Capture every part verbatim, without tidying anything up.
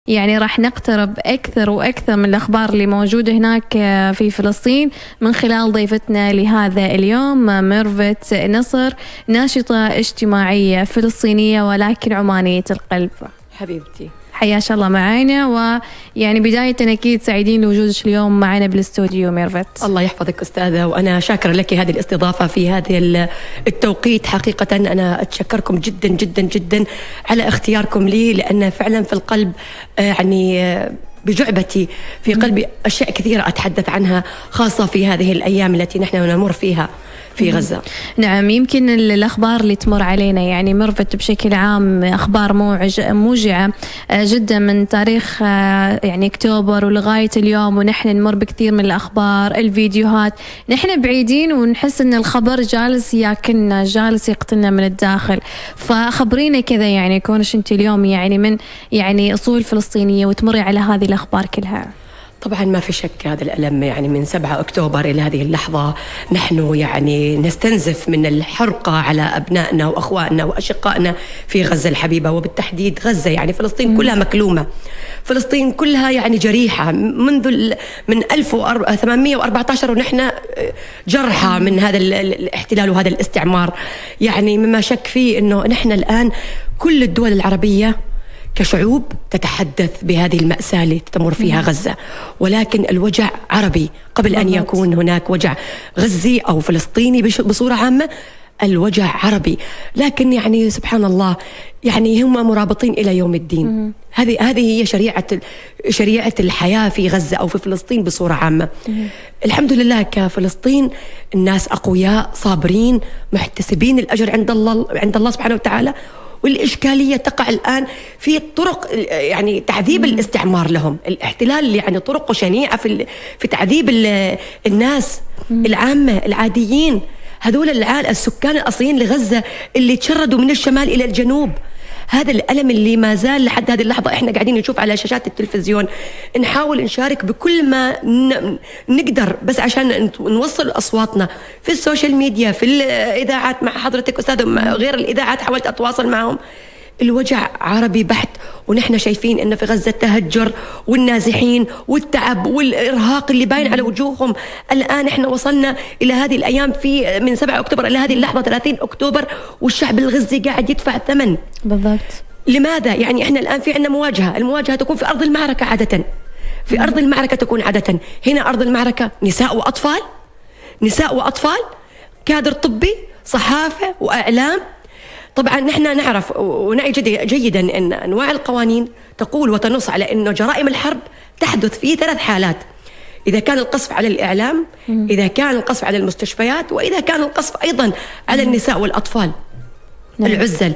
يعني راح نقترب أكثر وأكثر من الأخبار اللي موجودة هناك في فلسطين من خلال ضيفتنا لهذا اليوم ميرفت نصر، ناشطة اجتماعية فلسطينية ولكن عمانية القلب. حبيبتي حياك الله معانا، ويعني بداية أكيد سعيدين لوجودك اليوم معنا بالاستوديو ميرفت. الله يحفظك أستاذة، وأنا شاكرة لك هذه الاستضافة في هذا التوقيت. حقيقة أنا أتشكركم جدا جدا جدا على اختياركم لي، لأن فعلا في القلب يعني بجعبتي في قلبي أشياء كثيرة أتحدث عنها، خاصة في هذه الأيام التي نحن نمر فيها في غزة. نعم، يمكن الأخبار اللي تمر علينا يعني ميرفت بشكل عام أخبار موجعة جدا من تاريخ يعني أكتوبر ولغاية اليوم، ونحن نمر بكثير من الأخبار، الفيديوهات، نحن بعيدين ونحس إن الخبر جالس ياكلنا، جالس يقتلنا من الداخل. فخبرينا كذا يعني كونش أنت اليوم يعني من يعني أصول فلسطينية وتمري على هذه الأخبار كلها. طبعا ما في شك هذا الألم يعني من سبعة أكتوبر إلى هذه اللحظة نحن يعني نستنزف من الحرقة على أبنائنا وأخواننا وأشقائنا في غزة الحبيبة، وبالتحديد غزة يعني فلسطين كلها مكلومة، فلسطين كلها يعني جريحة منذ من ألف وثمانمئة وأربعة عشر ونحن جرحى من هذا الاحتلال وهذا الاستعمار. يعني مما شك فيه أنه نحن الآن كل الدول العربية كشعوب تتحدث بهذه المأساة اللي تمر فيها غزة، ولكن الوجع عربي قبل أن يكون هناك وجع غزي أو فلسطيني بصورة عامة، الوجع عربي. لكن يعني سبحان الله يعني هم مرابطين إلى يوم الدين. هذه هذه هي شريعة شريعة الحياة في غزة أو في فلسطين بصورة عامة. الحمد لله كفلسطين الناس أقوياء صابرين محتسبين الأجر عند الله عند الله سبحانه وتعالى، والإشكالية تقع الآن في طرق يعني تعذيب الاستعمار لهم. الاحتلال يعني طرقه شنيعة في في تعذيب الناس العامة العاديين، هذول السكان الأصليين لغزة اللي تشردوا من الشمال إلى الجنوب. هذا الألم اللي ما زال لحد هذه اللحظة إحنا قاعدين نشوف على شاشات التلفزيون، نحاول نشارك بكل ما نقدر بس عشان نوصل أصواتنا في السوشيال ميديا، في الإذاعات مع حضرتك أستاذ، غير الإذاعات حاولت أتواصل معهم. الوجع عربي بحت، ونحن شايفين إن في غزة التهجر والنازحين والتعب والإرهاق اللي باين على وجوههم. الآن إحنا وصلنا إلى هذه الأيام في من سبعة أكتوبر إلى هذه اللحظة ثلاثين أكتوبر، والشعب الغزي قاعد يدفع ثمن. بالضبط. لماذا؟ يعني إحنا الآن في عندنا مواجهة، المواجهة تكون في أرض المعركة عادة، في أرض المعركة تكون عادة. هنا أرض المعركة نساء وأطفال، نساء وأطفال، كادر طبي، صحافة وإعلام. طبعا نحن نعرف ونعي جيدا أن أنواع القوانين تقول وتنص على أنه جرائم الحرب تحدث في ثلاث حالات: إذا كان القصف على الإعلام، إذا كان القصف على المستشفيات، وإذا كان القصف أيضا على النساء والأطفال. العزل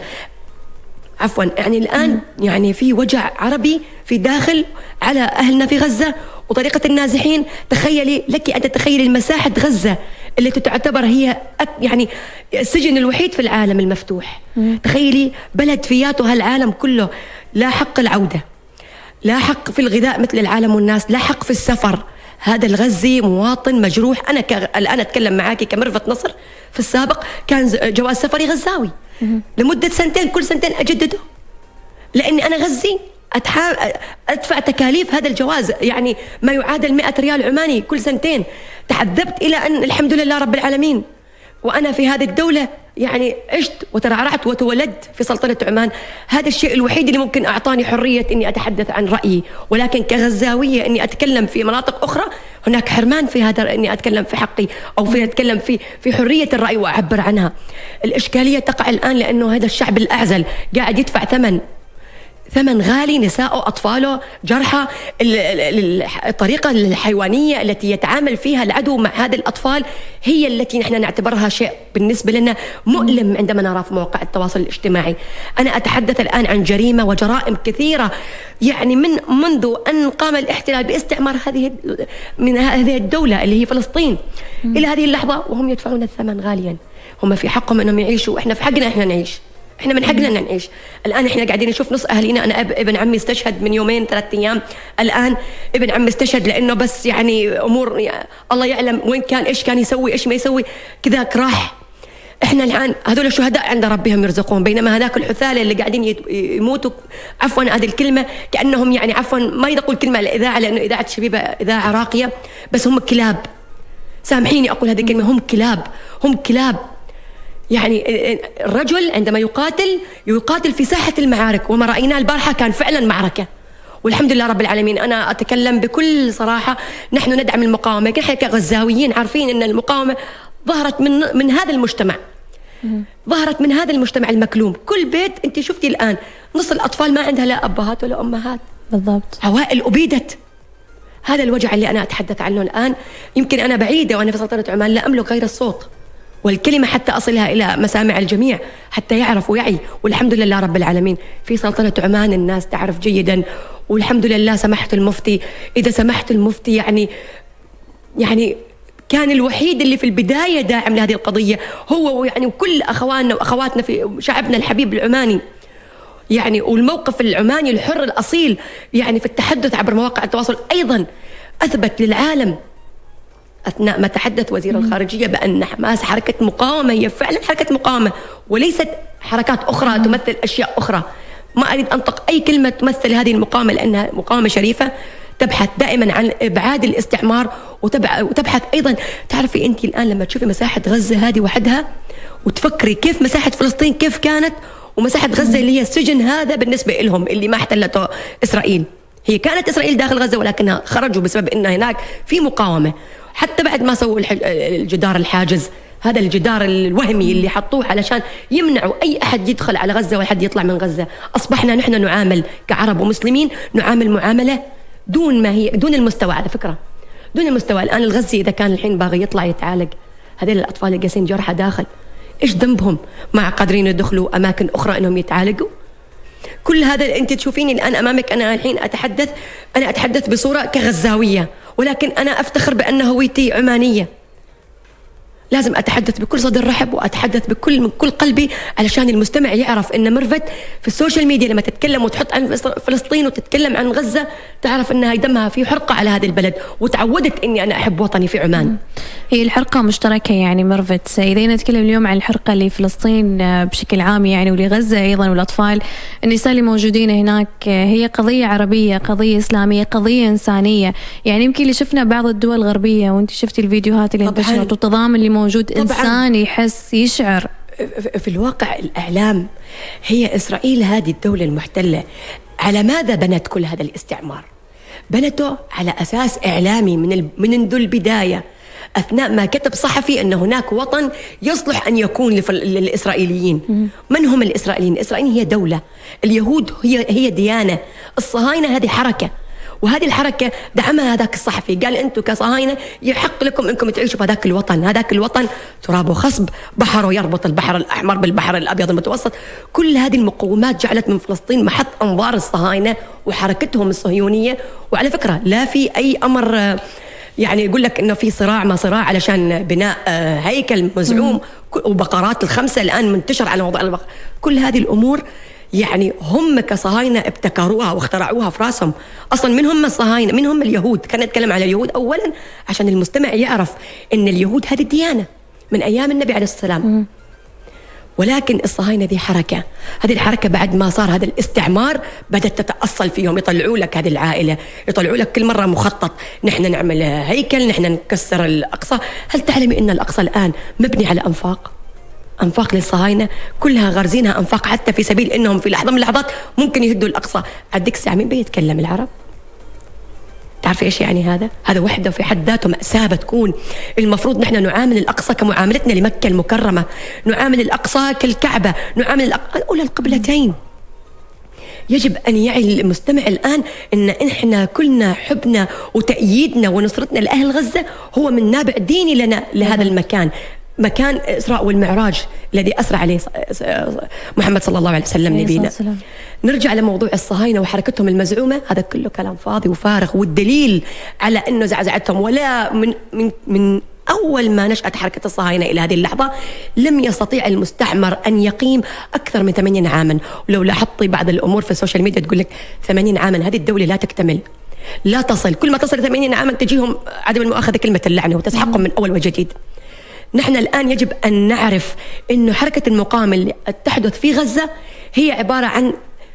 عفوا يعني الآن يعني في وجع عربي في داخل على أهلنا في غزة وطريقة النازحين. تخيلي لك أن تتخيلي مساحة غزة التي تعتبر هي يعني السجن الوحيد في العالم المفتوح. تخيلي بلد فياته هالعالم كله، لا حق العودة، لا حق في الغذاء مثل العالم والناس، لا حق في السفر. هذا الغزي مواطن مجروح. أنا ك... الآن أتكلم معاكي كميرفت نصر، في السابق كان جواز سفري غزاوي لمدة سنتين، كل سنتين أجدده لأني أنا غزي. أدفع تكاليف هذا الجواز يعني ما يعادل مئة ريال عماني كل سنتين. تعذبت إلى أن الحمد لله رب العالمين وأنا في هذه الدولة يعني عشت وترعرعت وتولدت في سلطنة عمان. هذا الشيء الوحيد اللي ممكن أعطاني حرية إني أتحدث عن رأيي، ولكن كغزاوية إني أتكلم في مناطق أخرى هناك حرمان في هذا، إني أتكلم في حقي أو في أتكلم في في حرية الرأي وأعبر عنها. الإشكالية تقع الآن لأنه هذا الشعب الأعزل قاعد يدفع ثمن ثمن غالي، نساءه أطفاله جرحى. الطريقة الحيوانية التي يتعامل فيها العدو مع هذه الأطفال هي التي نحن نعتبرها شيء بالنسبة لنا مؤلم عندما نرى في مواقع التواصل الاجتماعي. أنا أتحدث الآن عن جريمة وجرائم كثيرة يعني من منذ أن قام الاحتلال باستعمار هذه من هذه الدولة اللي هي فلسطين إلى هذه اللحظة، وهم يدفعون الثمن غاليا. هم في حقهم أنهم يعيشوا، وإحنا في حقنا إحنا نعيش، احنا من حقنا ان نعيش. الان احنا قاعدين نشوف نص اهالينا. انا ابن عمي استشهد من يومين ثلاث ايام، الان ابن عمي استشهد لانه بس يعني امور يعني الله يعلم وين كان، ايش كان يسوي، ايش ما يسوي، كذاك راح. إحنا الآن هذول الشهداء عند ربهم يرزقون، بينما هذاك الحثالة اللي قاعدين يموتوا، عفوا هذه الكلمة كأنهم يعني عفوا ما يدقوا الكلمة على الإذاعة لأنه إذاعة شبيبة إذاعة راقية، بس هم كلاب، سامحيني أقول هذه الكلمة، هم كلاب، هم كلاب. يعني الرجل عندما يقاتل يقاتل في ساحة المعارك، وما رأيناه البارحة كان فعلا معركة، والحمد لله رب العالمين. أنا أتكلم بكل صراحة، نحن ندعم المقاومة، نحن كغزاويين عارفين أن المقاومة ظهرت من من هذا المجتمع، ظهرت من هذا المجتمع المكلوم. كل بيت أنت شفتي الآن نص الأطفال ما عندها لا أبهات ولا أمهات، بالضبط، عوائل أبيدت. هذا الوجع اللي أنا أتحدث عنه الآن. يمكن أنا بعيدة وأنا في سلطنة عمان لا أملك غير الصوت والكلمة حتى أصلها إلى مسامع الجميع حتى يعرفوا ويعي، والحمد لله رب العالمين في سلطنة عمان الناس تعرف جيدا، والحمد لله سماحة المفتي، إذا سمحت المفتي يعني يعني كان الوحيد اللي في البداية داعم لهذه القضية، هو ويعني وكل أخواننا وأخواتنا في شعبنا الحبيب العماني يعني، والموقف العماني الحر الأصيل يعني في التحدث عبر مواقع التواصل أيضا أثبت للعالم أثناء ما تحدث وزير الخارجية بأن حماس حركة مقاومة، هي فعلا حركة مقاومة وليست حركات أخرى تمثل أشياء أخرى. ما أريد أنطق أي كلمة تمثل هذه المقاومة لأنها مقاومة شريفة تبحث دائما عن إبعاد الاستعمار، وتبحث أيضا، تعرفي أنت الآن لما تشوفي مساحة غزة هذه وحدها وتفكري كيف مساحة فلسطين كيف كانت، ومساحة غزة اللي هي السجن هذا بالنسبة لهم اللي ما احتلته إسرائيل. هي كانت إسرائيل داخل غزة ولكنها خرجوا بسبب أن هناك في مقاومة، حتى بعد ما سووا الجدار الحاجز، هذا الجدار الوهمي اللي حطوه علشان يمنعوا أي أحد يدخل على غزة ولا حد يطلع من غزة. أصبحنا نحن نعامل كعرب ومسلمين نعامل معاملة دون ما هي، دون المستوى على فكرة، دون المستوى. الآن الغزي إذا كان الحين باغي يطلع يتعالج، هذول الأطفال اللي قاسين جرحى داخل، إيش ذنبهم؟ ما قادرين يدخلوا أماكن أخرى إنهم يتعالجوا؟ كل هذا أنت تشوفيني الآن أمامك، أنا الحين أتحدث أنا أتحدث بصورة كغزاوية، ولكن أنا أفتخر بأن هويتي عمانية. لازم أتحدث بكل صدر رحب وأتحدث بكل من كل قلبي علشان المستمع يعرف إن ميرفت في السوشيال ميديا لما تتكلم وتحط عن فلسطين وتتكلم عن غزة تعرف إنها دمها في حرقة على هذا البلد، وتعودت إني أنا أحب وطني في عمان. هي الحرقة مشتركة يعني ميرفت، إذا نتكلم اليوم عن الحرقة لفلسطين بشكل عام يعني ولغزة أيضا والأطفال النساء اللي موجودين هناك، هي قضية عربية، قضية إسلامية، قضية إنسانية. يعني يمكن اللي شفنا بعض الدول الغربية وأنت شفتي الفيديوهات اللي انتشرت والتضامن اللي موجود، إنسان يحس يشعر. في الواقع الإعلام، هي إسرائيل هذه الدولة المحتلة على ماذا بنت كل هذا الاستعمار؟ بنته على أساس إعلامي من منذ البداية، أثناء ما كتب صحفي أن هناك وطن يصلح أن يكون للإسرائيليين. من هم الإسرائيليين؟ إسرائيل هي دولة، اليهود هي هي ديانة، الصهاينة هذه حركة، وهذه الحركة دعمها هذاك الصحفي، قال أنتم كصهاينة يحق لكم أنكم تعيشوا في هذاك الوطن، هذاك الوطن ترابه خصب، بحره يربط البحر الأحمر بالبحر الأبيض المتوسط. كل هذه المقومات جعلت من فلسطين محط أنظار الصهاينة وحركتهم الصهيونية. وعلى فكرة لا في أي أمر يعني يقول لك إنه في صراع ما صراع علشان بناء هيكل مزعوم وبقرات الخمسة الآن منتشر على موضوع البقر. كل هذه الأمور يعني هم كصهاينة ابتكروها واخترعوها في راسهم. أصلا من هم الصهاينة؟ من هم اليهود؟ كان نتكلم على اليهود أولا عشان المستمع يعرف إن اليهود هذه الديانة من أيام النبي عليه الصلاة والسلام، ولكن الصهاينة دي حركة. هذه الحركة بعد ما صار هذا الاستعمار بدأت تتأصل فيهم، يطلعوا لك هذه العائلة، يطلعوا لك كل مرة مخطط، نحن نعمل هيكل، نحن نكسر الأقصى. هل تعلمي أن الأقصى الآن مبني على أنفاق؟ أنفاق للصهاينة كلها غارزينها أنفاق، حتى في سبيل إنهم في لحظة من اللحظات ممكن يهدوا الأقصى. عندك ساعة مين بيتكلم العرب؟ تعرفي إيش يعني هذا؟ هذا وحده في حد ذاته مأساة بتكون. المفروض نحن نعامل الأقصى كمعاملتنا لمكة المكرمة، نعامل الأقصى كالكعبة، نعامل الأقصى أولى القبلتين. يجب أن يعي المستمع الآن أن إحنا كلنا حبنا وتأييدنا ونصرتنا لأهل غزة هو من نابع ديني لنا لهذا المكان، مكان إسراء والمعراج الذي أسرى عليه محمد صلى الله عليه وسلم نبينا. نرجع لموضوع الصهاينة وحركتهم المزعومة، هذا كله كلام فاضي وفارغ، والدليل على أنه زعزعتهم. ولا من من من أول ما نشأت حركة الصهاينة إلى هذه اللحظة لم يستطيع المستعمر أن يقيم أكثر من ثمانين عاما. ولو لاحظتي بعض الأمور في السوشيال ميديا تقول لك ثمانين عاما، هذه الدولة لا تكتمل، لا تصل. كل ما تصل ثمانين عاما تجيهم عدم المؤاخذة كلمة اللعنة وتسحقهم من أول وجديد. نحن الآن يجب أن نعرف إنه حركة المقاومة اللي تحدث في غزة هي عبارة عن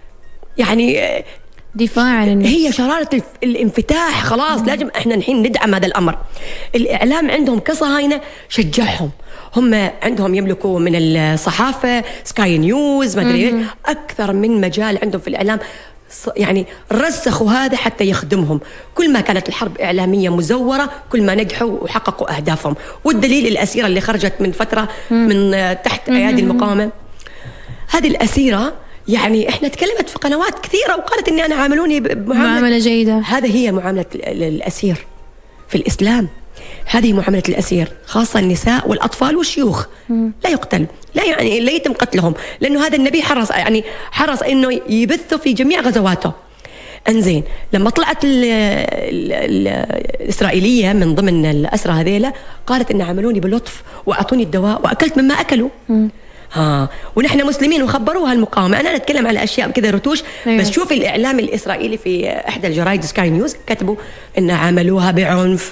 يعني دفاع عن النفس، هي شرارة الانفتاح. خلاص لازم احنا الحين ندعم هذا الأمر. الإعلام عندهم كصهاينة شجعهم، هم عندهم يملكوا من الصحافة سكاي نيوز ما أدري أكثر من مجال عندهم في الإعلام، يعني رسخوا هذا حتى يخدمهم. كل ما كانت الحرب إعلامية مزورة كل ما نجحوا وحققوا أهدافهم. والدليل الأسيرة اللي خرجت من فترة من تحت أيادي المقاومة، هذه الأسيرة يعني احنا تكلمت في قنوات كثيرة وقالت اني انا عاملوني بمعاملة جيدة. هذا هي معاملة الأسير في الإسلام، هذه معاملة الأسير، خاصة النساء والأطفال والشيوخ. مم. لا يقتل، لا يعني لا يتم قتلهم، لأنه هذا النبي حرص يعني حرص إنه يبثه في جميع غزواته. انزين لما طلعت ال ال ال الإسرائيلية من ضمن الأسرى هذيلا قالت إن عملوني بلطف وأعطوني الدواء وأكلت مما أكلوا. مم. ها ونحن مسلمين وخبروها المقاومة. أنا أتكلم على أشياء كذا رتوش. أيوة. بس شوف الإعلام الإسرائيلي في إحدى الجرايد سكاي نيوز كتبوا إن عملوها بعنف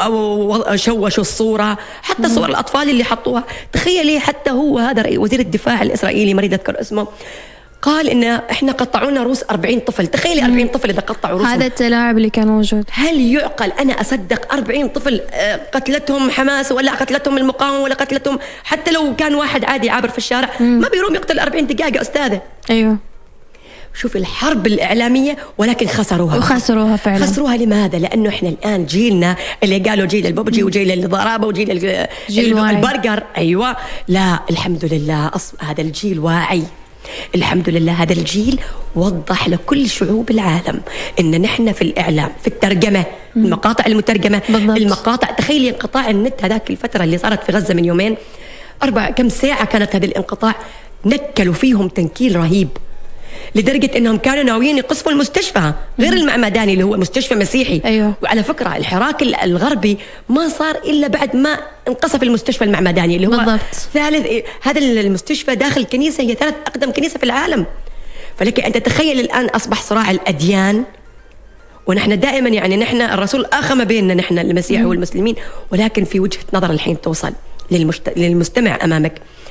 وشوشوا الصورة، حتى مم. صور الأطفال اللي حطوها. تخيلي حتى هو هذا وزير الدفاع الإسرائيلي مريد أذكر اسمه قال إن إحنا قطعونا روس أربعين طفل. تخيلي أربعين طفل إذا قطعوا روسهم. هذا التلاعب اللي كان موجود. هل يعقل أنا أصدق أربعين طفل قتلتهم حماس ولا قتلتهم المقاومة ولا قتلتهم حتى لو كان واحد عادي عابر في الشارع؟ مم. ما بيروم يقتل أربعين دقيقة أستاذة. أيوه شوف الحرب الإعلامية، ولكن خسروها. وخسروها فعلا. خسروها لماذا؟ لأنه إحنا الآن جيلنا اللي قالوا جيل الببجي وجيل الضرابة وجيل جيل البرجر. أيوة لا الحمد لله هذا الجيل واعي. الحمد لله هذا الجيل وضح لكل شعوب العالم إن نحن في الإعلام في الترجمة المقاطع المترجمة بالضبط. المقاطع تخيلي انقطاع النت هذاك الفترة اللي صارت في غزة من يومين أربع كم ساعة كانت هذا الانقطاع، نكلوا فيهم تنكيل رهيب لدرجة إنهم كانوا ناويين يقصفوا المستشفى غير المعمداني اللي هو مستشفى مسيحي. أيوه. وعلى فكرة الحراك الغربي ما صار إلا بعد ما انقصف المستشفى المعمداني اللي هو بالضبط. ثالث هذا المستشفى داخل الكنيسة هي ثالث أقدم كنيسة في العالم. فلك أن تتخيل الآن أصبح صراع الأديان، ونحن دائما يعني نحن الرسول آخى ما بيننا نحن المسيح م. والمسلمين، ولكن في وجهة نظر الحين توصل للمشت... للمستمع أمامك.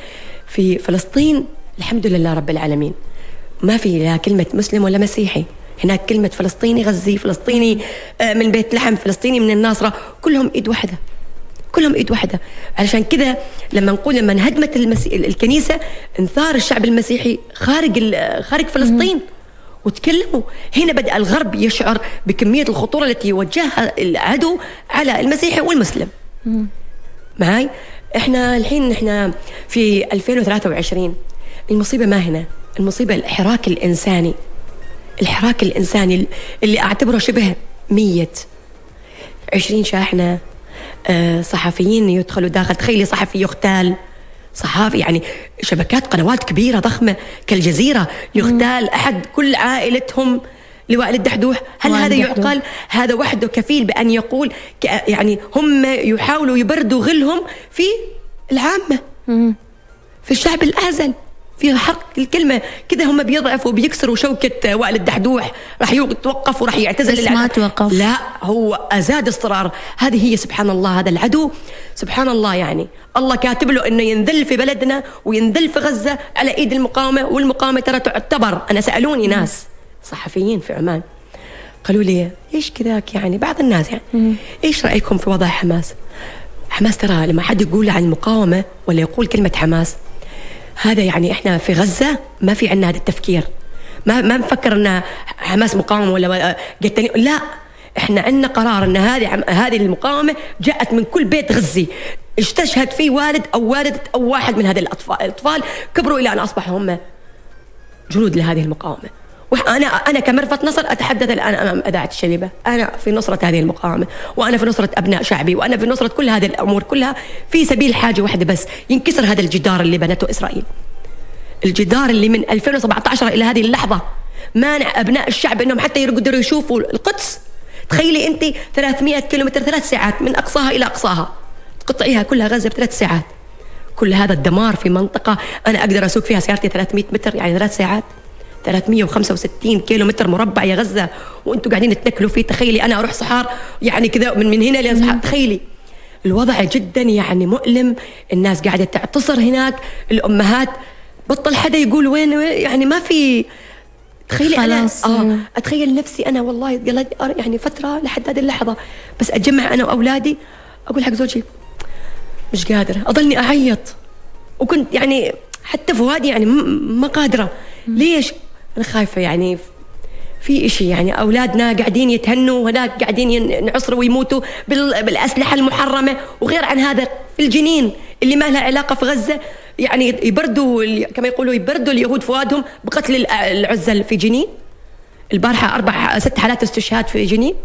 في فلسطين الحمد لله رب العالمين ما في لا كلمة مسلم ولا مسيحي، هناك كلمة فلسطيني غزي، فلسطيني من بيت لحم، فلسطيني من الناصرة، كلهم إيد واحدة، كلهم إيد واحدة. علشان كذا لما نقول لما انهدمت المسي... الكنيسة انثار الشعب المسيحي خارج خارج فلسطين وتكلموا. هنا بدأ الغرب يشعر بكمية الخطورة التي يوجهها العدو على المسيحي والمسلم. معاي؟ احنا الحين احنا في ألفين وثلاثة وعشرين، المصيبة ما هنا، المصيبة الحراك الإنساني، الحراك الإنساني اللي أعتبره شبه ميت. عشرين شاحنة صحفيين يدخلوا داخل، تخيلي صحفي يغتال، صحافي يعني شبكات قنوات كبيرة ضخمة كالجزيرة يغتال أحد كل عائلتهم لوائل الدحدوح. هل هذا يعقل؟ هذا وحده كفيل بأن يقول يعني هم يحاولوا يبردوا غلهم في العامة، في الشعب الأعزل، في حق الكلمة كذا. هم بيضعفوا وبيكسروا شوكة وائل الدحدوح، راح يتوقف وراح يعتزل. بس ما توقف، لا هو أزاد اصرار. هذه هي سبحان الله، هذا العدو سبحان الله يعني الله كاتب له إنه ينذل في بلدنا وينذل في غزة على إيد المقاومة. والمقاومة ترى تعتبر، أنا سألوني ناس صحفيين في عمان قالوا لي إيش كذاك يعني بعض الناس يعني مم. إيش رأيكم في وضع حماس؟ حماس ترى لما حد يقول عن المقاومة ولا يقول كلمة حماس، هذا يعني إحنا في غزة ما في عنا هذا التفكير، ما ما نفكر إن حماس مقاومة ولا قتالين، لا إحنا عنا قرار إن هذه هذه المقاومة جاءت من كل بيت غزي استشهد فيه والد أو والدة أو واحد من هذه الأطفال، الأطفال كبروا إلى أن أصبحوا هم جنود لهذه المقاومة. وأنا أنا كمرفت نصر أتحدث الآن أمام إذاعة الشبيبة، أنا في نصرة هذه المقاومة، وأنا في نصرة أبناء شعبي، وأنا في نصرة كل هذه الأمور كلها في سبيل حاجة واحدة بس، ينكسر هذا الجدار اللي بنته إسرائيل، الجدار اللي من ألفين وسبعة عشر إلى هذه اللحظة مانع أبناء الشعب إنهم حتى يقدروا يشوفوا القدس. تخيلي أنت ثلاثمئة كيلومتر ثلاث ساعات من أقصاها إلى أقصاها، تقطعيها كلها غزة بثلاث ساعات. كل هذا الدمار في منطقة أنا أقدر أسوق فيها سيارتي ثلاثمئة متر، يعني ثلاث ساعات، ثلاثمئة وخمسة وستين كيلو متر مربع يا غزة، وأنتوا قاعدين تتنكلوا فيه. تخيلي أنا أروح صحار يعني كذا من من هنا لين صحار، تخيلي الوضع جدا يعني مؤلم. الناس قاعدة تعتصر هناك، الأمهات بطل حدا يقول وين، يعني ما في. تخيلي أنا آه أتخيل نفسي أنا والله يعني فترة لحد هذه اللحظة بس أتجمع أنا وأولادي أقول حق زوجي مش قادرة، أضلني أعيط. وكنت يعني حتى فؤادي يعني ما قادرة. ليش؟ أنا خايفة يعني في إشي، يعني أولادنا قاعدين يتهنوا وهناك قاعدين ينعصروا ويموتوا بالأسلحة المحرمة. وغير عن هذا في الجنين اللي ما لها علاقة في غزة، يعني يبردوا كما يقولوا يبردوا اليهود فؤادهم بقتل العزل في جنين. البارحة أربع ست حالات استشهاد في جنين.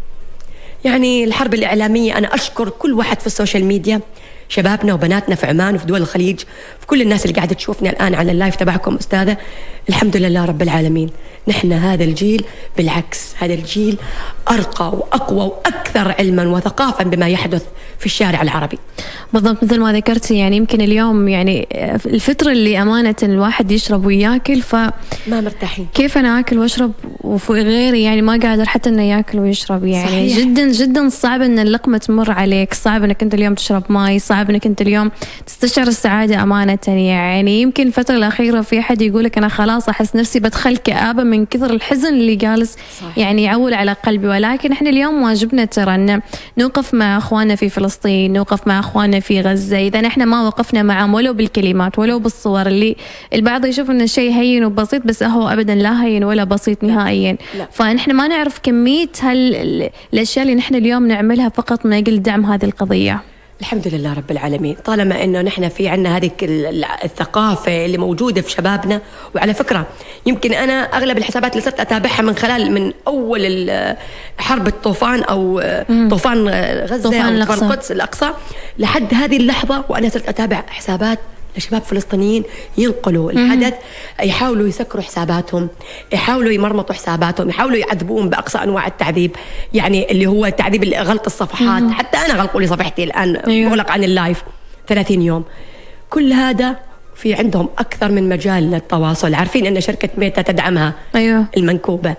يعني الحرب الإعلامية، أنا أشكر كل واحد في السوشيال ميديا، شبابنا وبناتنا في عمان وفي دول الخليج، في كل الناس اللي قاعدة تشوفنا الآن على اللايف تبعكم أستاذة. الحمد لله رب العالمين، نحن هذا الجيل بالعكس، هذا الجيل أرقى وأقوى وأكثر علما وثقافا بما يحدث في الشارع العربي. بالضبط مثل ما ذكرتي، يعني يمكن اليوم يعني الفترة اللي أمانة الواحد يشرب وياكل ف ما مرتاحين. كيف أنا أكل وأشرب وفوق غيري يعني ما قادر حتى إنه يأكل ويشرب، يعني صحيح. جدا جدا صعب إن اللقمة تمر عليك، صعب إنك أنت اليوم تشرب ماي، صعب إنك أنت اليوم تستشعر السعادة أمانة. يعني يمكن الفترة الأخيرة في أحد يقولك أنا خلاص أحس نفسي بدخل كآبة من كثر الحزن اللي جالس صحيح. يعني يعول على قلبي. ولكن إحنا اليوم واجبنا ترى أن نوقف مع أخواننا في فلسطين، نوقف مع أخواننا في غزة. إذا نحن ما وقفنا معهم ولو بالكلمات ولو بالصور اللي البعض يشوف إنه شيء هين وبسيط، بس هو أبدا لا هين ولا بسيط نهائيا. لا. فنحن ما نعرف كمية هال الأشياء اللي نحن اليوم نعملها فقط من أجل دعم هذه القضية. الحمد لله رب العالمين، طالما انه نحن في عنا هذه الثقافه اللي موجوده في شبابنا. وعلى فكره يمكن انا اغلب الحسابات اللي صرت اتابعها من خلال من اول حرب الطوفان او مم. طوفان غزه طوفان او طوفان القدس الاقصى لحد هذه اللحظه، وانا صرت اتابع حسابات لشباب فلسطينيين ينقلوا الحدث، يحاولوا يسكروا حساباتهم، يحاولوا يمرمطوا حساباتهم، يحاولوا يعذبوهم بأقصى أنواع التعذيب، يعني اللي هو تعذيب غلق الصفحات. مم. حتى أنا غلقوا لي صفحتي الآن، أيوه. مغلق عن اللايف ثلاثين يوم. كل هذا في عندهم أكثر من مجال للتواصل، عارفين أن شركة ميتا تدعمها، أيوه. المنكوبة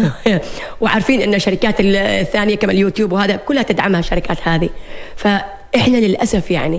وعارفين أن شركات الثانية كما اليوتيوب وهذا كلها تدعمها الشركات هذه. فإحنا للأسف يعني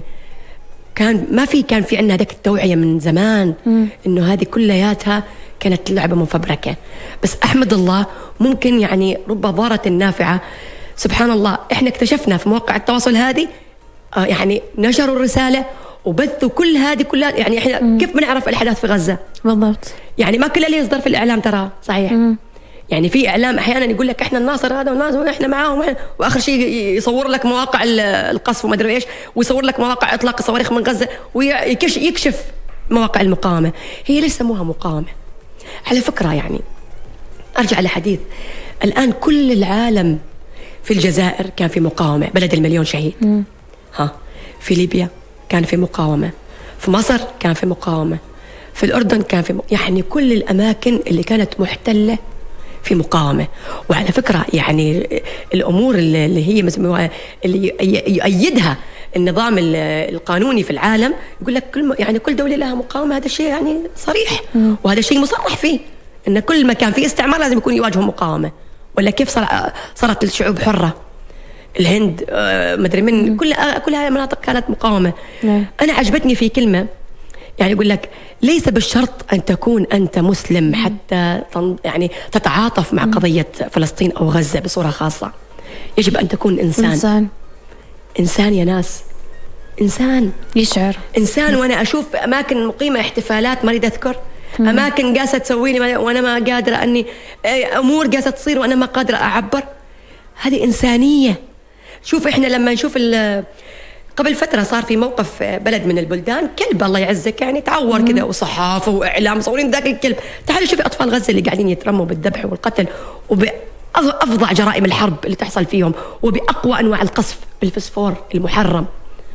كان ما في كان في عندنا هذيك التوعية من زمان مم. إنه هذه كلياتها كانت لعبة مفبركة. بس أحمد الله ممكن يعني رب ضارة نافعة. سبحان الله إحنا اكتشفنا في مواقع التواصل هذه آه يعني نشروا الرسالة وبثوا كل هذه كلها. يعني إحنا مم. كيف بنعرف الأحداث في غزة بالضبط؟ يعني ما كل اللي يصدر في الإعلام ترى صحيح. مم. يعني في إعلام أحيانا يقول لك إحنا الناصر هذا والناصر وإحنا معاهم، وآخر شيء يصور لك مواقع القصف وما أدري إيش، ويصور لك مواقع إطلاق الصواريخ من غزة ويكشف مواقع المقاومة. هي ليش سموها مقاومة؟ على فكرة يعني أرجع لحديث الآن كل العالم. في الجزائر كان في مقاومة، بلد المليون شهيد. م. ها في ليبيا كان في مقاومة، في مصر كان في مقاومة، في الأردن كان في م... يعني كل الأماكن اللي كانت محتلة في مقاومة. وعلى فكرة يعني الأمور اللي هي اللي يؤيدها النظام القانوني في العالم يقول لك كل يعني كل دولة لها مقاومة. هذا الشيء يعني صريح، وهذا الشيء مصرح فيه إن كل ما كان فيه استعمار لازم يكون يواجهوا مقاومة. ولا كيف صار صارت الشعوب حرة؟ الهند مدري من كل كل هاي المناطق كانت مقاومة. أنا عجبتني في كلمة يعني يقول لك ليس بالشرط أن تكون أنت مسلم حتى يعني تتعاطف مع قضية فلسطين أو غزة بصورة خاصة. يجب أن تكون إنسان إنسان, إنسان يا ناس، إنسان يشعر إنسان. وأنا أشوف أماكن مقيمة احتفالات ما أريد أذكر، أماكن قاسة تسويني وأنا ما قادرة أني أمور قاسة تصير وأنا ما قادرة أعبر. هذه إنسانية. شوف إحنا لما نشوف قبل فترة صار في موقف بلد من البلدان، كلب الله يعزك يعني تعور كذا، وصحافة وإعلام صورين ذاك الكلب. تعالوا شوفي أطفال غزة اللي قاعدين يترموا بالذبح والقتل وبأفظع جرائم الحرب اللي تحصل فيهم، وبأقوى أنواع القصف بالفسفور المحرم.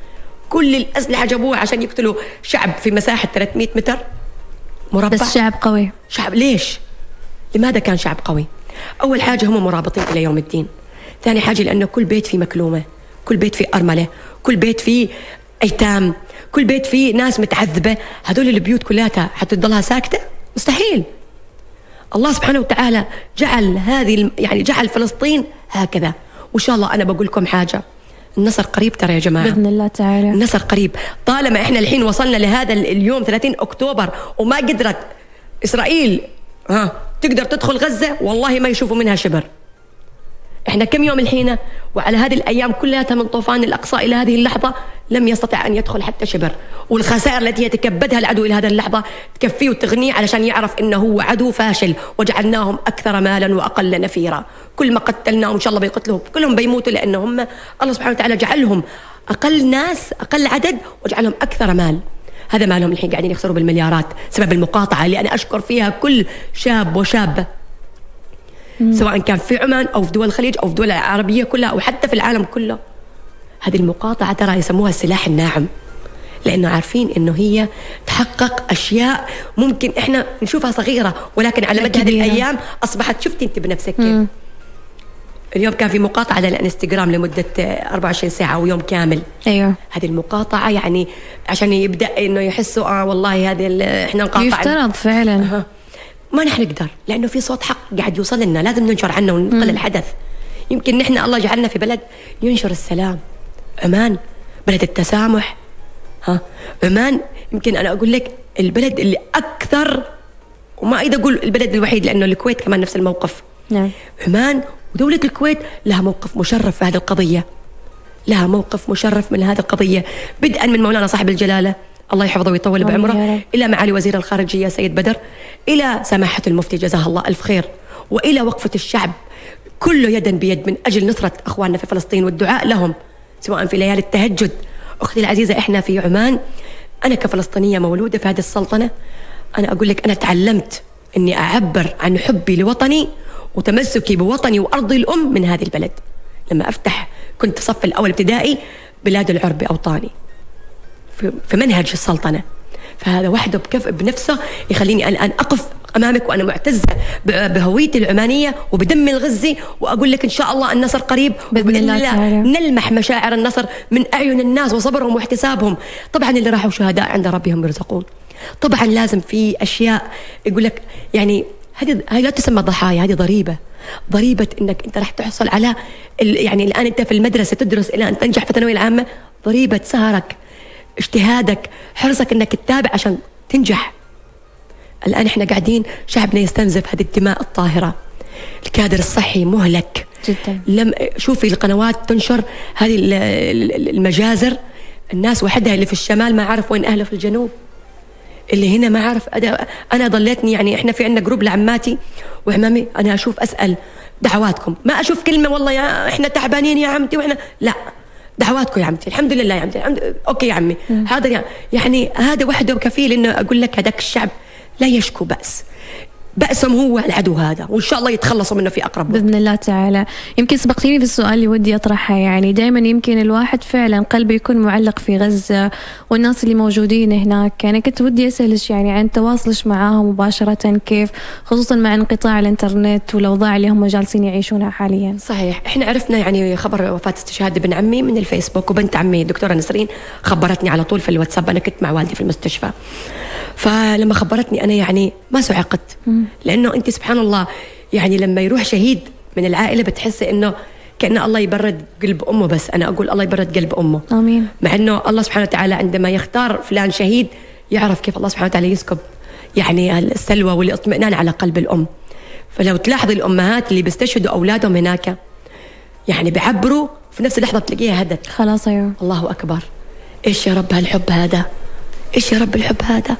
كل الأسلحة جابوها عشان يقتلوا شعب في مساحة ثلاثمئة متر مربع. بس شعب قوي. شعب ليش؟ لماذا كان شعب قوي؟ أول حاجة هم مرابطين إلى يوم الدين. ثاني حاجة لأنه كل بيت فيه مكلومة، كل بيت فيه أرملة، كل بيت فيه أيتام، كل بيت فيه ناس متعذبة. هذول البيوت كلها حتضلها ساكتة؟ مستحيل. الله سبحانه وتعالى جعل هذه يعني جعل فلسطين هكذا. وإن شاء الله أنا بقول لكم حاجة، النصر قريب ترى يا جماعة، بإذن الله تعالى النصر قريب. طالما إحنا الحين وصلنا لهذا اليوم ثلاثين أكتوبر وما قدرت إسرائيل ها تقدر تدخل غزة، والله ما يشوفوا منها شبر. إحنا كم يوم الحين وعلى هذه الأيام كلها من طوفان الأقصى إلى هذه اللحظة لم يستطع أن يدخل حتى شبر، والخسائر التي يتكبدها العدو إلى هذه اللحظة تكفيه وتغنيه علشان يعرف إنه هو عدو فاشل، وجعلناهم أكثر مالا وأقل نفيرا. كل ما قتلناهم إن شاء الله بيقتلهم كلهم بيموتوا، لأنهم الله سبحانه وتعالى جعلهم أقل ناس أقل عدد وجعلهم أكثر مال. هذا مالهم الحين قاعدين يخسروا بالمليارات سبب المقاطعة اللي أنا أشكر فيها كل شاب وشابة سواء كان في عمان أو في دول الخليج أو في دول العربية كلها أو حتى في العالم كله. هذه المقاطعة ترى يسموها السلاح الناعم، لأنه عارفين إنه هي تحقق أشياء ممكن إحنا نشوفها صغيرة، ولكن على مدى هذه الأيام أصبحت شفتي أنت بنفسك كيف. اليوم كان في مقاطعة على الانستغرام لمدة أربعة وعشرين ساعة ويوم كامل. أيوه. هذه المقاطعة يعني عشان يبدأ إنه يحسوا آه والله هذه إحنا نقاطع. يفترض فعلا. أه. ما نحن نقدر، لأنه في صوت حق قاعد يوصل لنا لازم ننشر عنه وننقل الحدث. يمكن نحن الله جعلنا في بلد ينشر السلام. عمان بلد التسامح. ها عمان يمكن أنا أقول لك البلد اللي أكثر، وما إذا أقول البلد الوحيد لأنه الكويت كمان نفس الموقف. نعم. عمان ودولة الكويت لها موقف مشرف في هذه القضية، لها موقف مشرف من هذه القضية، بدءا من مولانا صاحب الجلالة الله يحفظه ويطول بعمره، إلى معالي وزير الخارجية سيد بدر، إلى سماحة المفتي جزاه الله ألف خير، وإلى وقفة الشعب كله يدا بيد من أجل نصرة أخواننا في فلسطين والدعاء لهم سواء في ليالي التهجد. أختي العزيزة إحنا في عمان، أنا كفلسطينية مولودة في هذه السلطنة، أنا أقول لك أنا تعلمت أني أعبر عن حبي لوطني وتمسكي بوطني وأرضي الأم من هذه البلد. لما أفتح كنت في صف الأول ابتدائي بلاد العرب بأوطاني في منهج السلطنة، فهذا وحده بكف بنفسه يخليني الآن أقف أمامك وأنا معتزة بهويتي العمانية وبدمي الغزي، وأقول لك إن شاء الله النصر قريب بإذن الله. نلمح مشاعر النصر من أعين الناس وصبرهم واحتسابهم. طبعا اللي راحوا شهداء عند ربهم يرزقون. طبعا لازم في أشياء يقول لك يعني هذه هذه لا تسمى ضحايا، هذه ضريبة، ضريبة إنك أنت راح تحصل على يعني الآن أنت في المدرسة تدرس إلى أن تنجح في الثانوية العامة، ضريبة سهرك، اجتهادك، حرصك انك تتابع عشان تنجح. الان احنا قاعدين شعبنا يستنزف هذه الدماء الطاهره، الكادر الصحي مهلك جدا. لم شوفي القنوات تنشر هذه المجازر، الناس وحدها اللي في الشمال ما عارف وين اهله في الجنوب، اللي هنا ما عارف. انا ضليتني يعني احنا في عندنا جروب لعماتي وعمامي، انا اشوف اسال دعواتكم، ما اشوف كلمه والله يا احنا تعبانين يا عمتي واحنا لا، دعواتكم يا عمتي الحمد لله يا عمتي الحمد... اوكي يا عمي. م. هذا يعني هذا وحده كفيل انه اقول لك هذاك الشعب لا يشكو بأس، بأسهم هو العدو هذا، وإن شاء الله يتخلصوا منه في أقرب وقت بإذن الله تعالى. يمكن سبقتيني في السؤال اللي ودي أطرحه، يعني دائما يمكن الواحد فعلا قلبه يكون معلق في غزة والناس اللي موجودين هناك. أنا كنت ودي أسألش يعني عن تواصلش معاهم مباشرة كيف، خصوصا مع انقطاع الإنترنت والأوضاع اللي هم جالسين يعيشونها حاليا. صحيح، إحنا عرفنا يعني خبر وفاة استشهاد ابن عمي من الفيسبوك، وبنت عمي الدكتورة نسرين خبرتني على طول في الواتساب، أنا كنت مع والدي في المستشفى، فلما خبرتني أنا يعني ما سعقت، لأنه أنت سبحان الله يعني لما يروح شهيد من العائلة بتحس إنه كأن الله يبرد قلب أمه، بس أنا أقول الله يبرد قلب أمه. آمين. مع إنه الله سبحانه وتعالى عندما يختار فلان شهيد يعرف كيف الله سبحانه وتعالى يسكب يعني السلوى والاطمئنان على قلب الأم. فلو تلاحظي الأمهات اللي بيستشهدوا أولادهم هناك يعني بيعبروا في نفس اللحظة بتلاقيها هدت خلاص. أيوه الله أكبر، إيش يا رب هالحب هذا، إيش يا رب الحب هذا.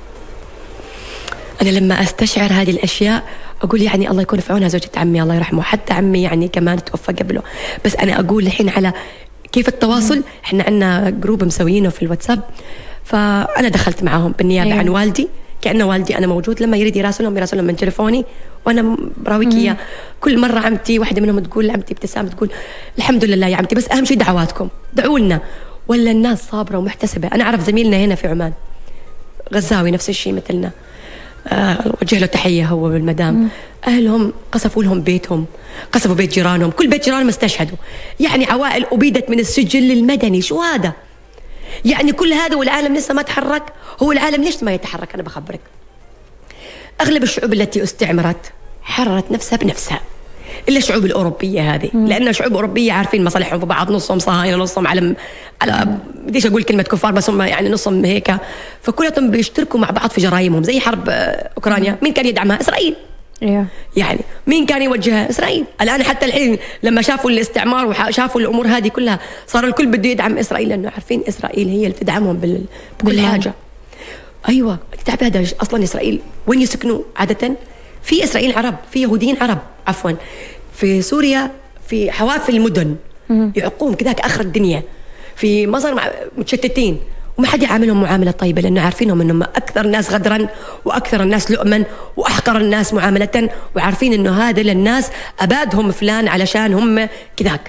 أنا لما أستشعر هذه الأشياء أقول يعني الله يكون في عونها زوجة عمي الله يرحمه، حتى عمي يعني كمان توفى قبله. بس أنا أقول الحين على كيف التواصل، إحنا عندنا جروب مسويينه في الواتساب، فأنا دخلت معهم بالنيابة أيوة. عن والدي، كأنه والدي أنا موجود، لما يريد يراسلهم يراسلهم من تليفوني وأنا براويك إياه. كل مرة عمتي واحدة منهم تقول، عمتي ابتسام تقول الحمد لله يا عمتي، بس أهم شيء دعواتكم، دعوا لنا. ولا الناس صابرة ومحتسبة. أنا أعرف زميلنا هنا في عمان غزاوي نفس الشيء مثلنا، أه وجه له تحية هو بالمدام، أهلهم قصفوا لهم بيتهم، قصفوا بيت جيرانهم، كل بيت جيرانهم استشهدوا، يعني عوائل أبيدت من السجل المدني. شو هذا؟ يعني كل هذا والعالم لسه ما تحرك. هو العالم ليش ما يتحرك؟ أنا بخبرك، أغلب الشعوب التي استعمرت حررت نفسها بنفسها، إلا الشعوب الأوروبية هذه، لأن الشعوب الأوروبية عارفين مصالحهم في بعض، نصهم صهاينة نصهم على على بديش أقول كلمة كفار بس هم يعني نصهم هيك، فكلهم بيشتركوا مع بعض في جرائمهم. زي حرب أوكرانيا مين كان يدعمها؟ إسرائيل. يعني مين كان يوجهها؟ إسرائيل. الآن حتى الحين لما شافوا الاستعمار وشافوا الأمور هذه كلها صار الكل بده يدعم إسرائيل، لأنه عارفين إسرائيل هي اللي تدعمهم بال... بكل حاجة. أيوة تعرف هذا أصلا إسرائيل وين يسكنوا عادة؟ في إسرائيل عرب، في يهوديين عرب عفوا، في سوريا في حواف المدن يعقوم كذاك آخر الدنيا، في مصر متشتتين وما حد يعاملهم معاملة طيبة، لأنه عارفينهم أنهم أكثر الناس غدرا وأكثر الناس لؤما وأحقر الناس معاملة، وعارفين أنه هذا للناس أبادهم فلان علشان هم كذاك.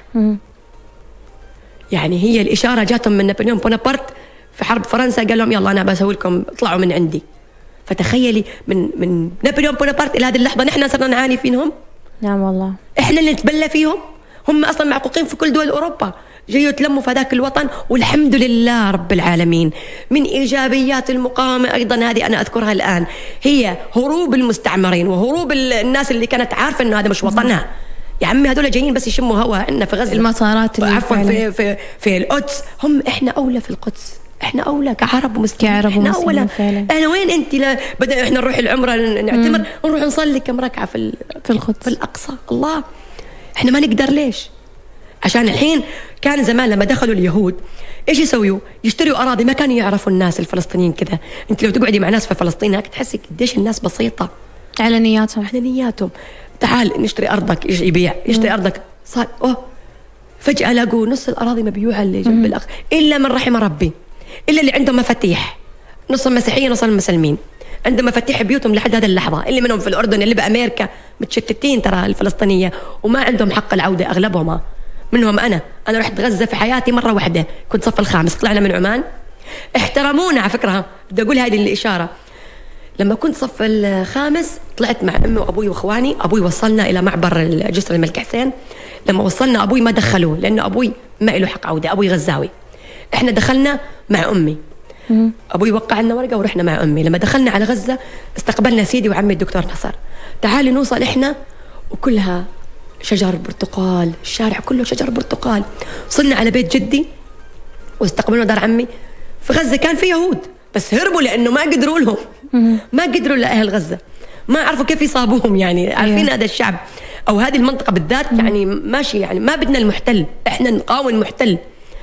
يعني هي الإشارة جاتهم من نابليون بونابرت في حرب فرنسا، قال لهم يلا أنا بسوي لكم اطلعوا من عندي. فتخيلي من من نابليون بونابرت إلى هذه اللحظة نحن صرنا نعاني فيهم. نعم والله. إحنا اللي نتبلى فيهم، هم أصلا معقوقين في كل دول أوروبا، جيوا يتلموا في هذاك الوطن. والحمد لله رب العالمين من إيجابيات المقاومة أيضا هذه أنا أذكرها الآن، هي هروب المستعمرين وهروب الناس اللي كانت عارفة أنه هذا مش وطنها. يا عمي هذول جايين بس يشموا هوا عندنا في غزة، المطارات عفوا في, في, في القدس. هم إحنا أولى في القدس، احنا اولى كعرب ومسلمين، كعرب احنا ومسلمين اولى فعلا. انا وين انت لا بدأ احنا نروح العمره نعتمر ونروح نصلي كم ركعه في في القدس في الاقصى. الله احنا ما نقدر. ليش؟ عشان الحين كان زمان لما دخلوا اليهود ايش يسويوا؟ يشتروا اراضي. ما كانوا يعرفوا الناس الفلسطينيين كذا. انت لو تقعدي مع ناس في فلسطين هناك تحسي قديش الناس بسيطه على نياتهم على نياتهم. تعال نشتري ارضك، يبيع يشتري ارضك، صار اوه فجاه لقوا نص الاراضي مبيوعه اللي جنب الاقصى، الا من رحم ربي، إلا اللي عندهم مفاتيح، نص المسيحيين نص المسلمين عندهم مفاتيح بيوتهم لحد هذه اللحظة. اللي منهم في الأردن، اللي بأمريكا متشتتين ترى الفلسطينية وما عندهم حق العودة أغلبهم. منهم أنا أنا رحت غزة في حياتي مرة واحدة، كنت صف الخامس، طلعنا من عمان احترمونا. على فكرة بدي أقول هذه الإشارة، لما كنت صف الخامس طلعت مع أمي وأبوي وأخواني. أبوي وصلنا إلى معبر جسر الملك حسين. لما وصلنا أبوي ما دخلوه لأنه أبوي ما له حق عودة، أبوي غزاوي. احنا دخلنا مع امي، مم. ابوي وقع لنا ورقه ورحنا مع امي. لما دخلنا على غزه استقبلنا سيدي وعمي الدكتور نصر. تعالي نوصل احنا وكلها شجر برتقال، الشارع كله شجر برتقال. وصلنا على بيت جدي واستقبلنا دار عمي. في غزه كان في يهود بس هربوا لانه ما قدروا لهم، مم. ما قدروا لاهل غزه، ما عرفوا كيف يصابوهم. يعني عارفين هذا الشعب او هذه المنطقه بالذات، مم. يعني ماشي، يعني ما بدنا المحتل، احنا نقاوم المحتل.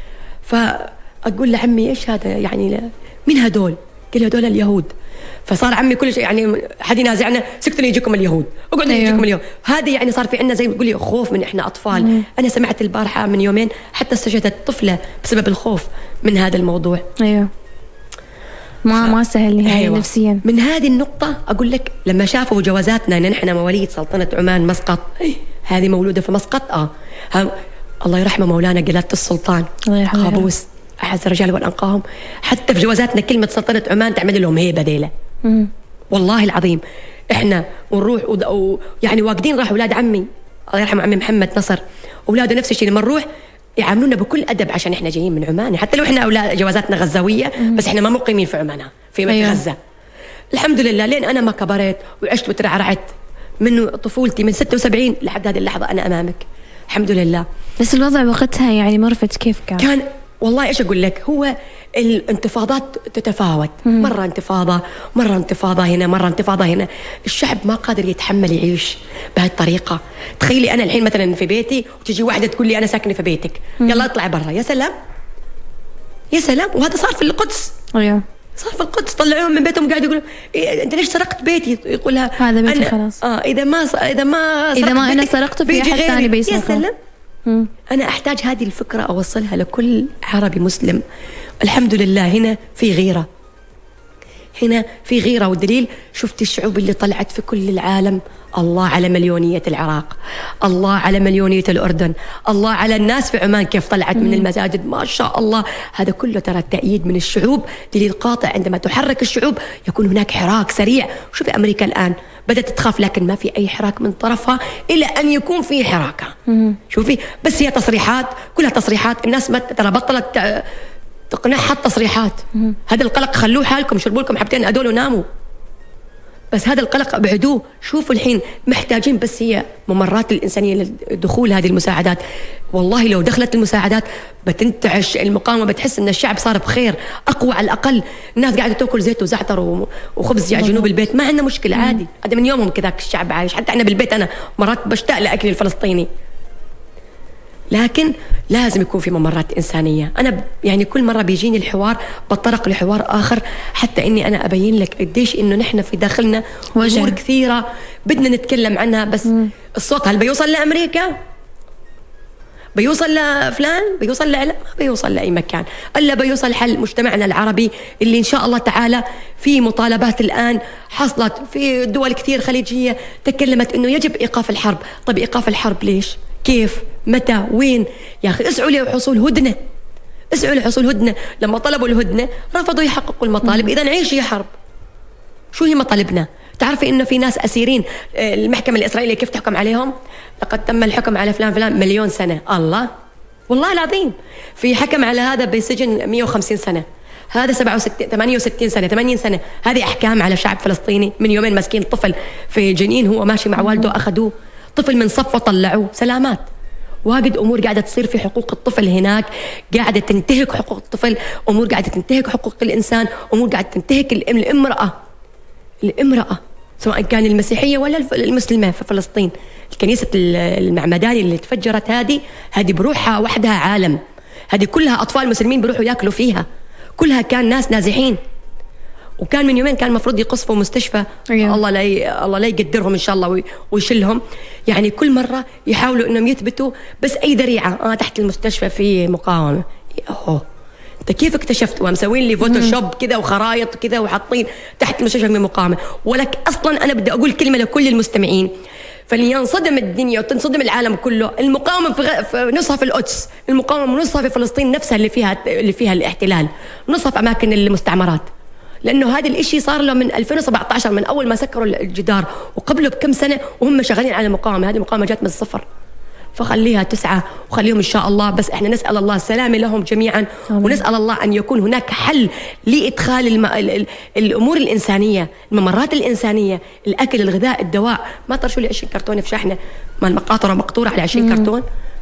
فأقول لعمي إيش هذا يعني مين هدول؟ قال لي هدول اليهود. فصار عمي كل شيء يعني حد ينازعنا، سكتوا يجيكم اليهود، اقعدوا أيوه. يجيكم اليهود. هذه يعني صار في عندنا زي ما تقولي خوف من احنا أطفال. مم. أنا سمعت البارحة من يومين حتى استشهدت طفلة بسبب الخوف من هذا الموضوع. أيوه ما ف... ما سهل نهائيا. أيوة. نفسيا. من هذه النقطة أقول لك لما شافوا جوازاتنا إن نحن مواليد سلطنة عمان مسقط، هذه مولودة في مسقط اه ها... الله يرحمه مولانا جلالة السلطان قابوس أحد الرجال والأنقاهم، حتى في جوازاتنا كلمة سلطنة عمان تعمل لهم هيبة ديلة. والله العظيم إحنا ونروح و... يعني واقدين راح أولاد عمي الله يرحمه عمي محمد نصر، أولاده نفس الشيء، لما نروح يعاملونا بكل أدب عشان إحنا جايين من عمان، حتى لو إحنا أولاد جوازاتنا غزاوية بس إحنا ما مقيمين في عمان في أيوة. غزة. الحمد لله لين أنا ما كبرت وعشت وترعرعت من طفولتي من ستة وسبعين لحد هذه اللحظة أنا أمامك الحمد لله. بس الوضع وقتها يعني مرفت كيف كان؟ كان والله إيش أقول لك، هو الانتفاضات تتفاوت، مم. مرة انتفاضة مرة انتفاضة هنا مرة انتفاضة هنا. الشعب ما قادر يتحمل يعيش بهالطريقة. تخيلي أنا الحين مثلا في بيتي وتجي واحدة تقول لي أنا ساكنة في بيتك، مم. يلا اطلع برا. يا سلام يا سلام. وهذا صار في القدس. أيوه صار في القدس، طلعوهم من بيتهم قاعد يقولوا إيه انت ليش سرقت بيتي؟ يقولها هذا بيتي خلاص. اه اذا ما اذا ما اذا ما انا سرقته في احد ثاني بيسرقه. يا سلام. مم. انا احتاج هذه الفكره اوصلها لكل عربي مسلم. الحمد لله هنا في غيره، هنا في غيره، والدليل شفت الشعوب اللي طلعت في كل العالم. الله على مليونية العراق، الله على مليونية الأردن، الله على الناس في عمان كيف طلعت من المساجد ما شاء الله. هذا كله ترى التأييد من الشعوب، دليل قاطع. عندما تحرك الشعوب يكون هناك حراك سريع. شوفي أمريكا الآن بدأت تخاف لكن ما في أي حراك من طرفها إلا أن يكون في حراكة. شوفي بس هي تصريحات، كلها تصريحات. الناس ما ترى بطلت تقنعها التصريحات. هذا القلق خلوه حالكم، شربوا لكم حبتين أدول وناموا. بس هذا القلق ابعدوه. شوفوا الحين محتاجين بس هي ممرات الإنسانية لدخول هذه المساعدات. والله لو دخلت المساعدات بتنتعش المقاومة، بتحس ان الشعب صار بخير اقوى. على الاقل الناس قاعده تاكل زيت وزعتر وخبز يعني جنوب البيت، ما عندنا مشكله عادي. هذا من يومهم كذاك الشعب عايش. حتى احنا بالبيت انا مرات بشتاق لاكل الفلسطيني، لكن لازم يكون في ممرات إنسانية. أنا يعني كل مرة بيجيني الحوار بتطرق لحوار آخر حتى إني أنا أبين لك قديش إنه نحن في داخلنا أمور كثيرة بدنا نتكلم عنها، بس م. الصوت هل بيوصل لأمريكا؟ بيوصل لفلان؟ بيوصل لعلا؟ ما بيوصل لأي مكان، إلا بيوصل حل مجتمعنا العربي اللي إن شاء الله تعالى في مطالبات الآن حصلت في دول كثير خليجية تكلمت إنه يجب إيقاف الحرب. طب إيقاف الحرب ليش؟ كيف؟ متى؟ وين؟ يا أخي اسعوا لحصول هدنة، اسعوا لحصول هدنة. لما طلبوا الهدنة رفضوا يحققوا المطالب. إذا نعيش هي حرب. شو هي مطالبنا؟ تعرفي إنه في ناس أسيرين المحكمة الإسرائيلية كيف تحكم عليهم؟ لقد تم الحكم على فلان فلان مليون سنة. الله، والله العظيم في حكم على هذا بسجن مئة وخمسين سنة، هذا سبعة وستين ثمانية وستين سنة، ثمانين سنة. هذه أحكام على شعب فلسطيني. من يومين مسكين طفل في جنين هو ماشي مع والده أخذوه، طفل من صف وطلعوه. سلامات. واجد أمور قاعدة تصير في حقوق الطفل هناك، قاعدة تنتهك حقوق الطفل، أمور قاعدة تنتهك حقوق الإنسان، أمور قاعدة تنتهك الامرأة الامرأة سواء كان المسيحية ولا المسلمة في فلسطين. الكنيسة المعمداني اللي تفجرت هذه هذه بروحها وحدها عالم. هذه كلها أطفال مسلمين بيروحوا يأكلوا فيها، كلها كان ناس نازحين. وكان من يومين كان المفروض يقصفوا مستشفى. أيوة. الله لا ي... الله لا يقدرهم ان شاء الله ويشلهم. يعني كل مره يحاولوا انهم يثبتوا بس اي ذريعه. اه تحت المستشفى في مقاومه. اوه انت كيف اكتشفت؟ ومسوين لي فوتوشوب كذا وخرايط كذا وحاطين تحت المستشفى في مقاومه. ولك اصلا انا بدي اقول كلمه لكل المستمعين، فلينصدم الدنيا وتنصدم العالم كله. المقاومه في, غ... في نصها في القدس، المقاومه نصها في فلسطين نفسها اللي فيها اللي فيها الاحتلال، نصها في اماكن المستعمرات. لأنه هذا الإشي صار له من ألفين وسبعة عشر، من أول ما سكروا الجدار، وقبله بكم سنة وهم شغالين على المقاومة. هذه المقاومة جات من الصفر، فخليها تسعى وخليهم إن شاء الله. بس إحنا نسأل الله السلامة لهم جميعا. أمين. ونسأل الله أن يكون هناك حل لإدخال الم... ال... ال... الأمور الإنسانية، الممرات الإنسانية، الأكل، الغذاء، الدواء. ما ترشوا لي عشرين كرتون في شحنة، ما المقاطرة مقطورة على عشرين كرتون،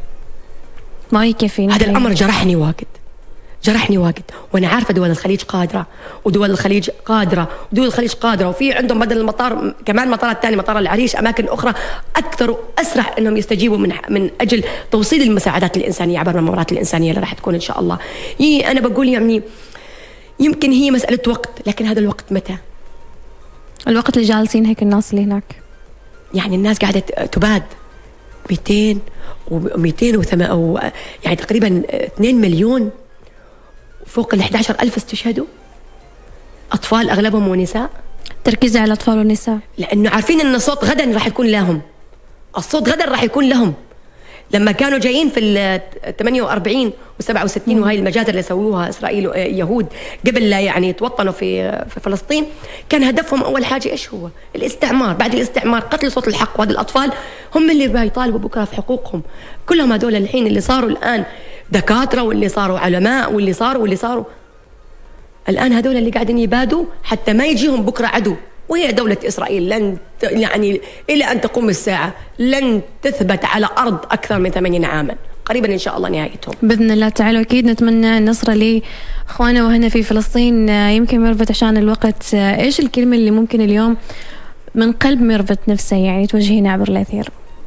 ما يكفي. هذا الأمر جرحني واجد، جرحني واجد. وانا عارفه دول الخليج قادره، ودول الخليج قادره، ودول الخليج قادره، وفي عندهم بدل المطار كمان مطارات ثانيه، مطار العريش، اماكن اخرى اكثر واسرع انهم يستجيبوا من من اجل توصيل المساعدات الانسانيه عبر الممرات الانسانيه اللي راح تكون ان شاء الله. انا بقول يعني يمكن هي مساله وقت، لكن هذا الوقت متى؟ الوقت اللي جالسين هيك الناس اللي هناك، يعني الناس قاعده تباد مئتين و200 وثم... يعني تقريبا اثنين مليون، فوق ال أحد عشر ألف استشهدوا، أطفال أغلبهم ونساء. تركيز على الأطفال والنساء، لأنه عارفين أن الصوت غدا راح يكون لهم، الصوت غدا راح يكون لهم. لما كانوا جايين في ال ثمانية وأربعين وسبعة وستين وهاي المجازر اللي سووها إسرائيل يهود قبل لا يعني يتوطنوا في في فلسطين، كان هدفهم أول حاجة إيش هو؟ الاستعمار. بعد الاستعمار قتل صوت الحق، وهذه الأطفال هم اللي بيطالبوا بكرة في حقوقهم. كلهم هذول الحين اللي صاروا الآن دكاترة، واللي صاروا علماء، واللي صاروا واللي صاروا الآن هذول اللي قاعدين يبادوا حتى ما يجيهم بكرة عدو. وهي دولة إسرائيل لن يعني إلى أن تقوم الساعة لن تثبت على أرض أكثر من ثمانين عاما، قريبا إن شاء الله نهايتهم بإذن الله تعالى. أكيد نتمنى النصر لإخوانا وهنا في فلسطين. يمكن ميرفت عشان الوقت، إيش الكلمة اللي ممكن اليوم من قلب ميرفت نفسها يعني توجهينا عبر الأثير؟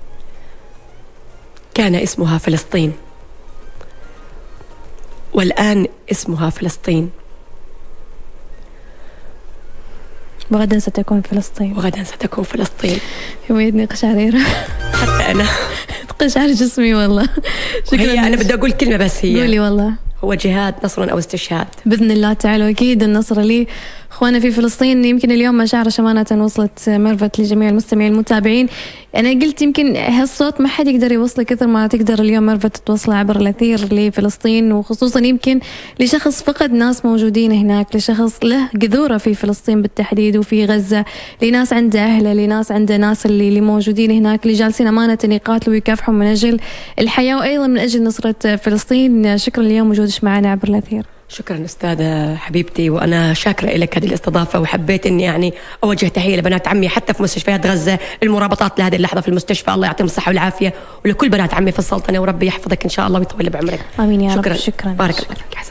كان اسمها فلسطين، والآن اسمها فلسطين، وغدا ستكون فلسطين، وغدا ستكون فلسطين. يميتني قشعريرة حتى أنا قشعر جسمي والله. شكرا. أنا بدي أقول كلمة بس، هي قولي والله. هو جهاد، نصر أو استشهاد بإذن الله تعالى. وأكيد النصر لي إخوانا في فلسطين. يمكن اليوم مشاعر شمانة وصلت ميرفت لجميع المستمعين المتابعين. أنا قلت يمكن هالصوت ما حد يقدر يوصله كثر ما تقدر اليوم ميرفت توصله عبر الأثير لفلسطين، وخصوصا يمكن لشخص فقد ناس موجودين هناك، لشخص له جذوره في فلسطين بالتحديد وفي غزة، لناس عنده أهله، لناس عنده ناس اللي, اللي موجودين هناك، اللي جالسين أمانة يقاتلوا ويكافحوا من أجل الحياة وأيضا من أجل نصرة فلسطين. شكرا اليوم وجودك معنا عبر الأثير. شكرا أستاذة حبيبتي، وأنا شاكرة لك هذه الاستضافة، وحبيت إني يعني أوجه تحية لبنات عمي حتى في مستشفيات غزة المرابطات لهذه اللحظة في المستشفى، الله يعطيهم الصحة والعافية، ولكل بنات عمي في السلطنة، وربي يحفظك إن شاء الله ويطول بعمرك. آمين يا شكرا. رب. شكرا بارك الله فيك.